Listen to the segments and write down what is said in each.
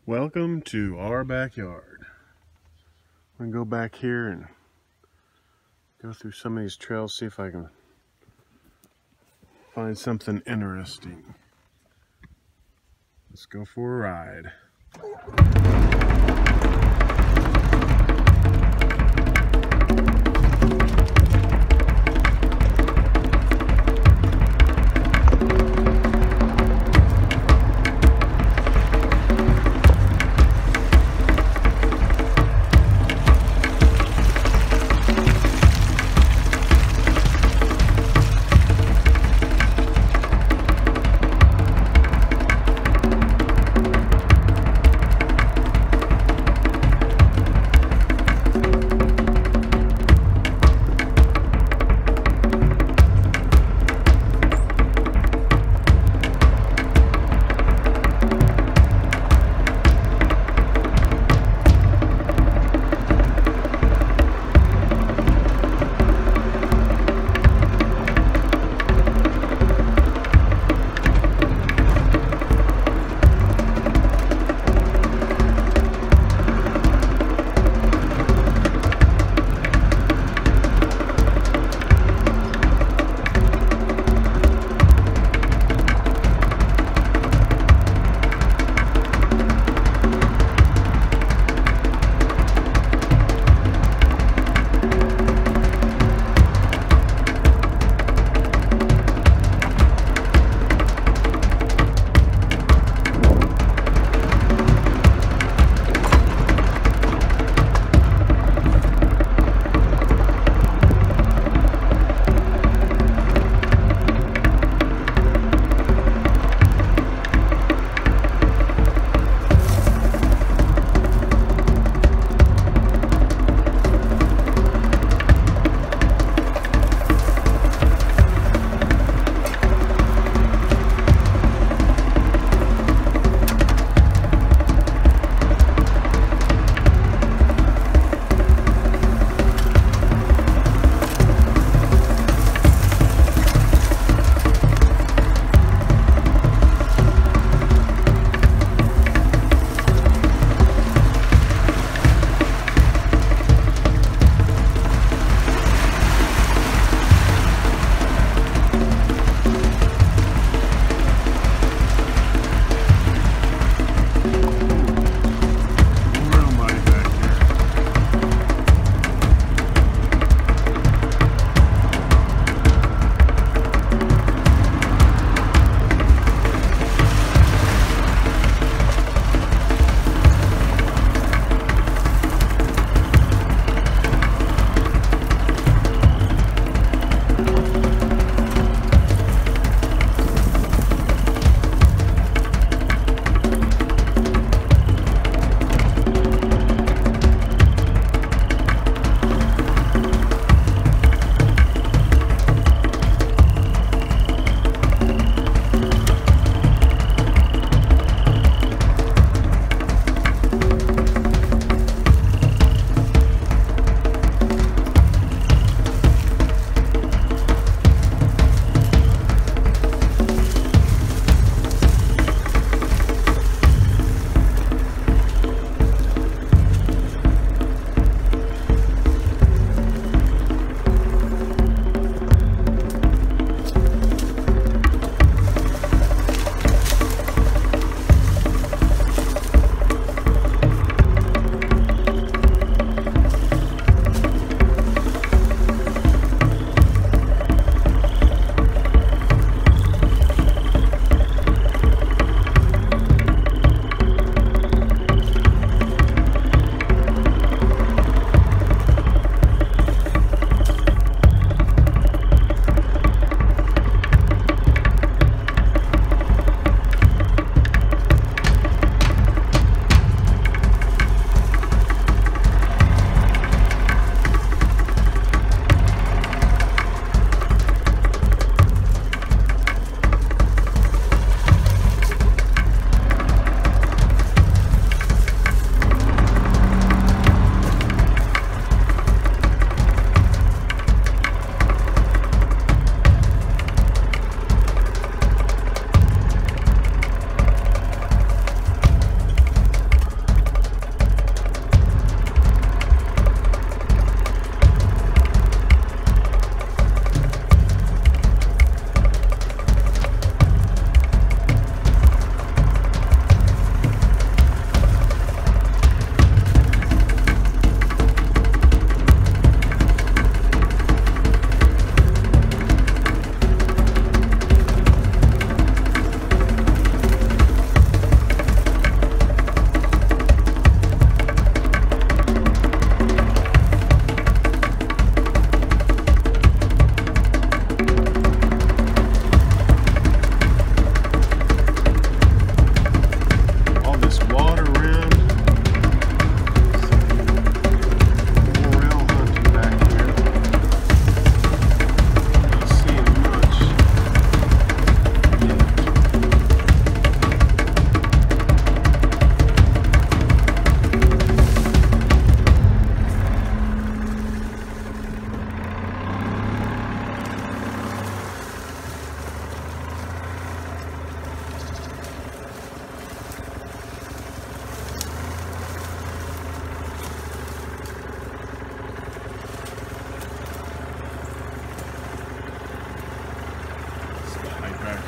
Welcome to our backyard. I'm gonna go back here and go through some of these trails, see if I can find something interesting. Let's go for a ride.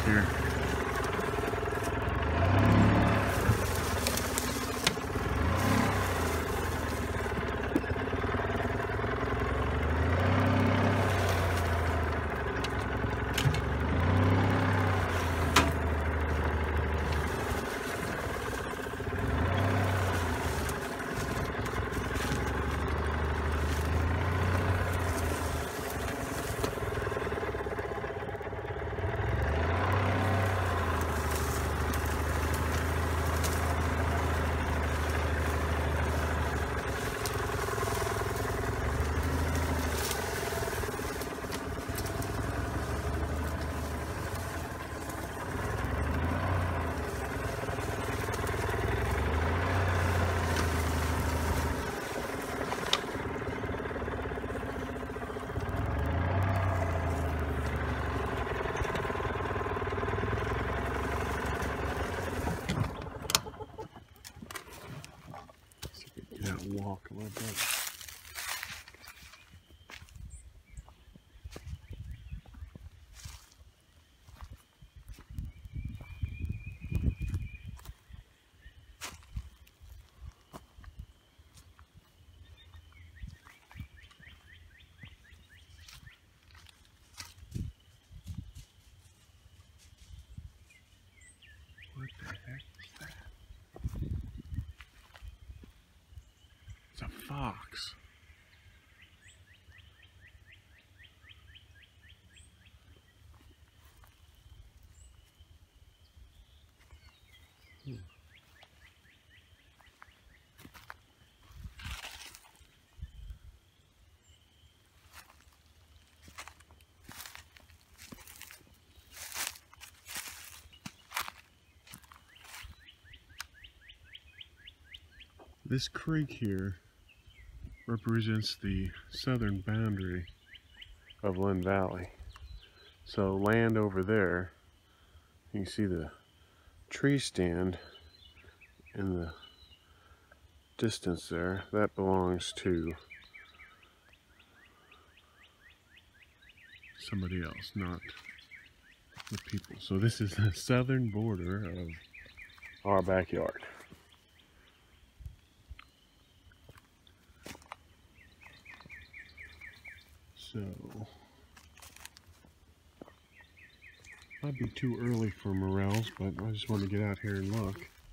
here. Walk a little bit. What the heck is that? It's a fox. This creek here represents the southern boundary of Linn Valley. So land over there, you can see the tree stand in the distance there. That belongs to somebody else, not the people. So this is the southern border of our backyard. So, might be too early for morels, but I just want to get out here and look.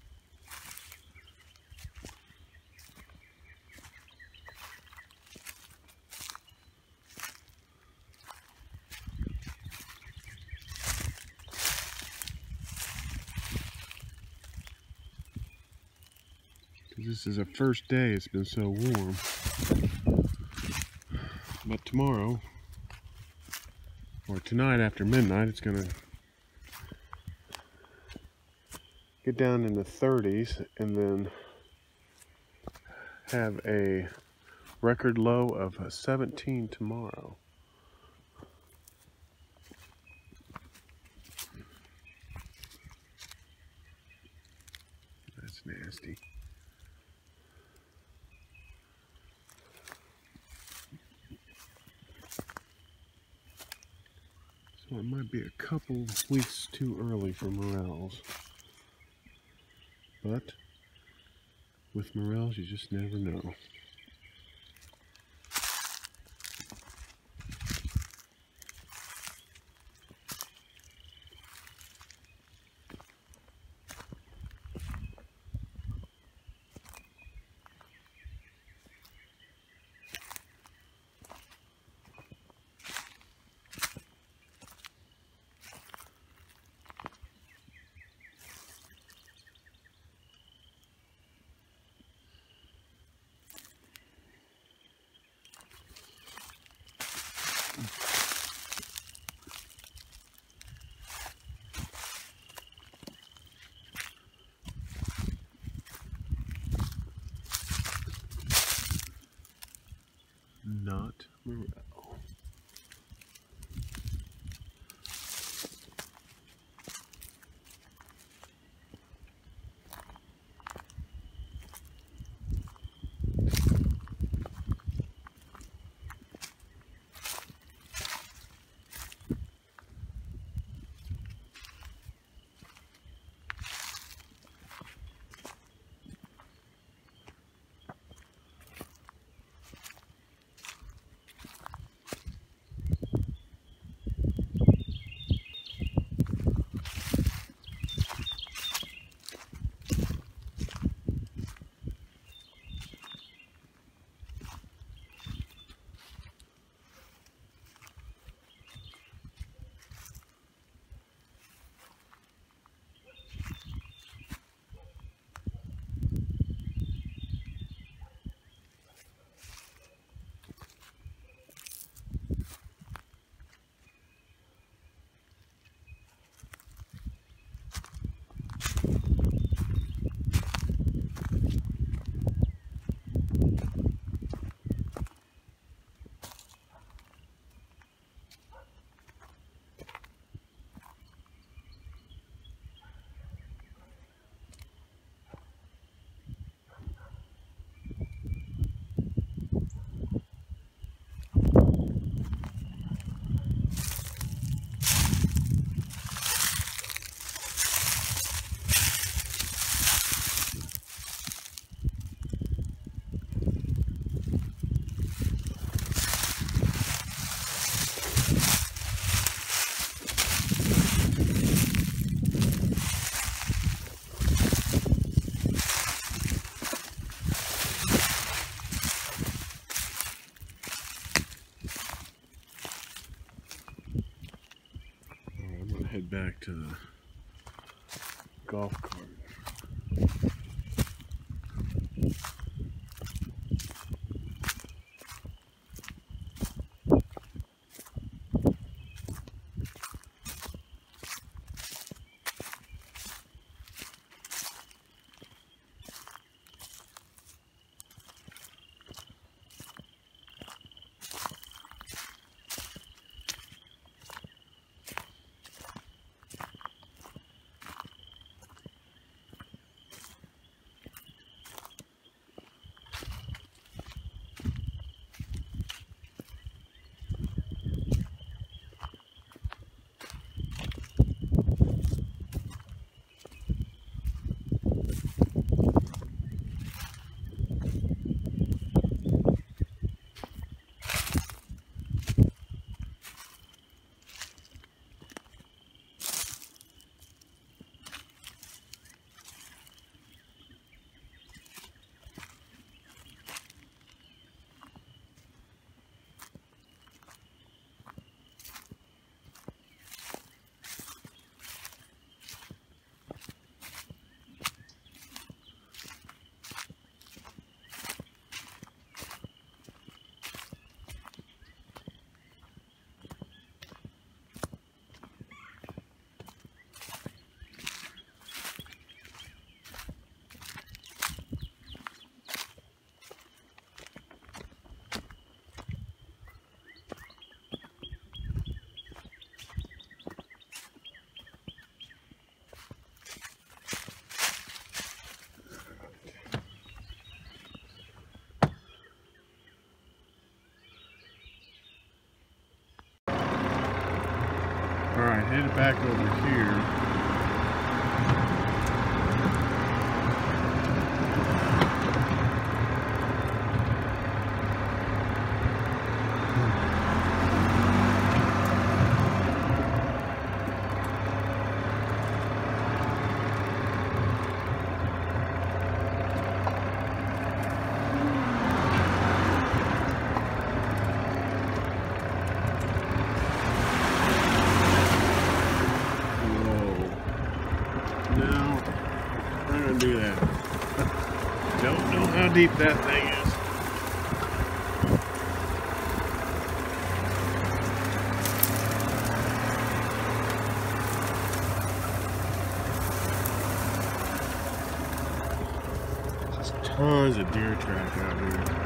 This is the first day it's been so warm. But tomorrow, or tonight after midnight, it's gonna get down in the 30s and then have a record low of 17 tomorrow. That's nasty. So it might be a couple weeks too early for morels. But with morels, you just never know. Not morel. head back to the golf cart. Alright, headed back over here. Do that. Don't know how deep that thing is. Just tons of deer track out here.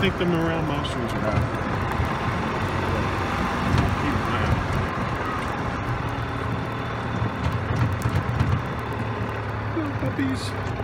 think the morel mushrooms are out. Keep an eye out. Little puppies.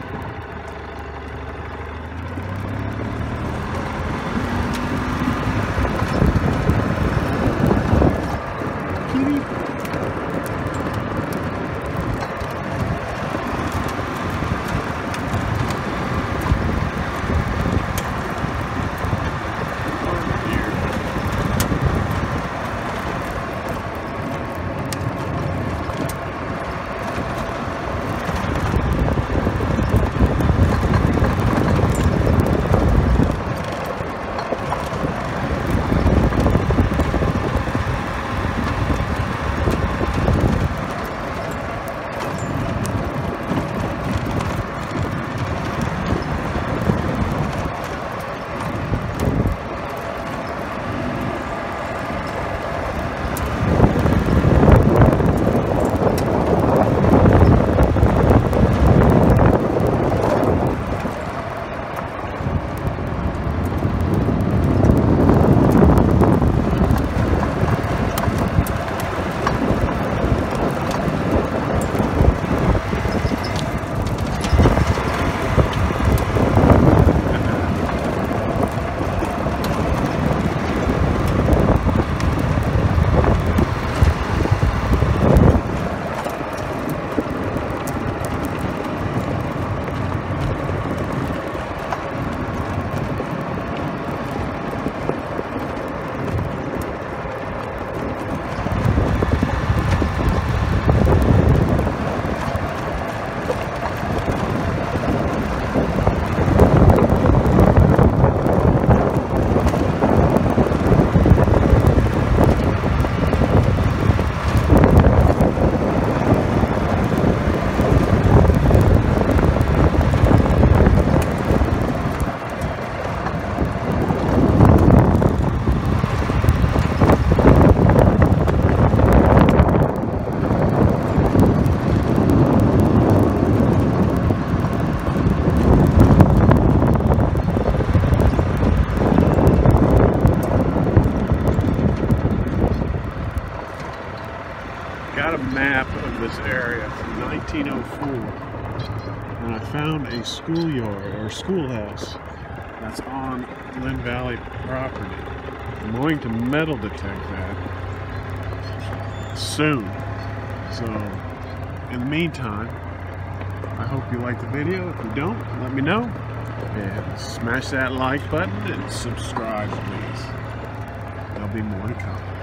Got a map of this area from 1904, and I found a schoolyard or schoolhouse that's on Linn Valley property. I'm going to metal detect that soon. So, in the meantime, I hope you like the video. If you don't, let me know. And smash that like button and subscribe, please. There'll be more to come.